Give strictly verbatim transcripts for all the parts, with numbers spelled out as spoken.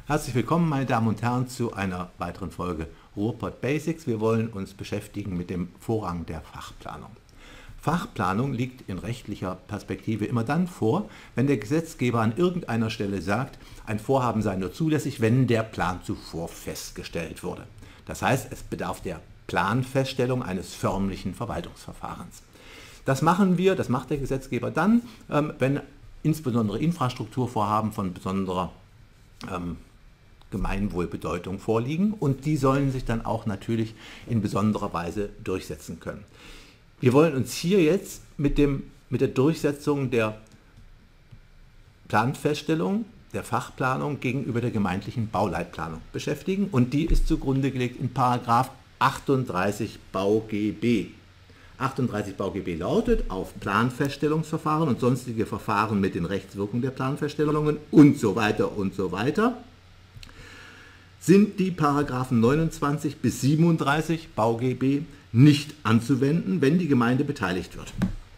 Herzlich willkommen, meine Damen und Herren, zu einer weiteren Folge Ruhrpott Basics. Wir wollen uns beschäftigen mit dem Vorrang der Fachplanung. Fachplanung liegt in rechtlicher Perspektive immer dann vor, wenn der Gesetzgeber an irgendeiner Stelle sagt, ein Vorhaben sei nur zulässig, wenn der Plan zuvor festgestellt wurde. Das heißt, es bedarf der Planfeststellung eines förmlichen Verwaltungsverfahrens. Das machen wir, das macht der Gesetzgeber dann, wenn insbesondere Infrastrukturvorhaben von besonderer ähm, Gemeinwohlbedeutung vorliegen, und die sollen sich dann auch natürlich in besonderer Weise durchsetzen können. Wir wollen uns hier jetzt mit, dem, mit der Durchsetzung der Planfeststellung, der Fachplanung gegenüber der gemeindlichen Bauleitplanung beschäftigen, und die ist zugrunde gelegt in Paragraph achtunddreißig BauGB. achtunddreißig BauGB lautet: Auf Planfeststellungsverfahren und sonstige Verfahren mit den Rechtswirkungen der Planfeststellungen und so weiter und so weiter sind die Paragraphen neunundzwanzig bis siebenunddreißig BauGB nicht anzuwenden, wenn die Gemeinde beteiligt wird.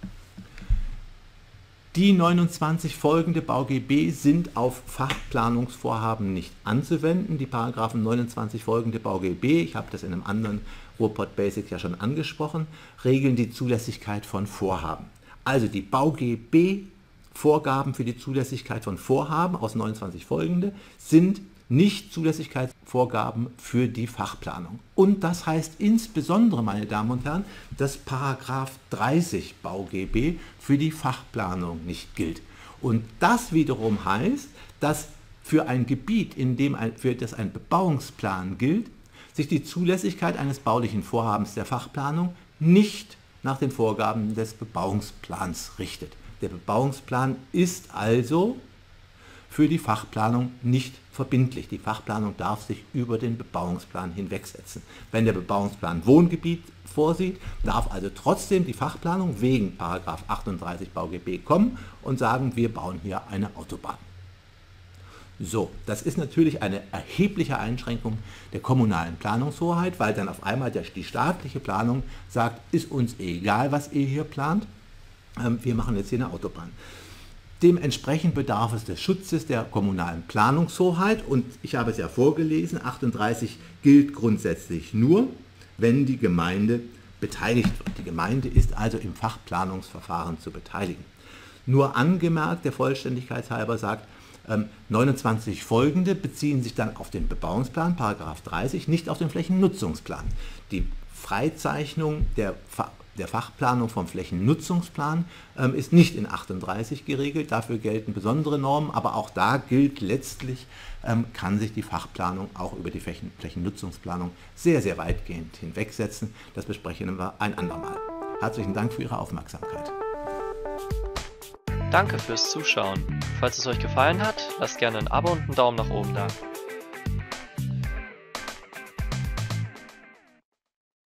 Die neunundzwanzig folgende BauGB sind auf Fachplanungsvorhaben nicht anzuwenden. Die Paragraphen neunundzwanzig folgende BauGB, ich habe das in einem anderen Ruhrpott Basics ja schon angesprochen, regeln die Zulässigkeit von Vorhaben. Also die BauGB-Vorgaben für die Zulässigkeit von Vorhaben aus neunundzwanzig folgende sind nicht Zulässigkeitsvorgaben für die Fachplanung. Und das heißt insbesondere, meine Damen und Herren, dass Paragraph dreißig BauGB für die Fachplanung nicht gilt. Und das wiederum heißt, dass für ein Gebiet, in dem ein, für das ein Bebauungsplan gilt, sich die Zulässigkeit eines baulichen Vorhabens der Fachplanung nicht nach den Vorgaben des Bebauungsplans richtet. Der Bebauungsplan ist also für die Fachplanung nicht verbindlich. Die Fachplanung darf sich über den Bebauungsplan hinwegsetzen. Wenn der Bebauungsplan Wohngebiet vorsieht, darf also trotzdem die Fachplanung wegen Paragraph achtunddreißig BauGB kommen und sagen, wir bauen hier eine Autobahn. So, das ist natürlich eine erhebliche Einschränkung der kommunalen Planungshoheit, weil dann auf einmal die staatliche Planung sagt, ist uns egal, was ihr hier plant, wir machen jetzt hier eine Autobahn. Dementsprechend bedarf es des Schutzes der kommunalen Planungshoheit, und ich habe es ja vorgelesen, achtunddreißig gilt grundsätzlich nur, wenn die Gemeinde beteiligt wird. Die Gemeinde ist also im Fachplanungsverfahren zu beteiligen. Nur angemerkt, der Vollständigkeit halber sagt, ähm, neunundzwanzig folgende beziehen sich dann auf den Bebauungsplan, Paragraph dreißig, nicht auf den Flächennutzungsplan. Die Freizeichnung der Der Fachplanung vom Flächennutzungsplan ähm, ist nicht in achtunddreißig geregelt, dafür gelten besondere Normen, aber auch da gilt letztlich, ähm, kann sich die Fachplanung auch über die Flächen Flächennutzungsplanung sehr, sehr weitgehend hinwegsetzen. Das besprechen wir ein andermal. Herzlichen Dank für Ihre Aufmerksamkeit. Danke fürs Zuschauen. Falls es euch gefallen hat, lasst gerne ein Abo und einen Daumen nach oben da.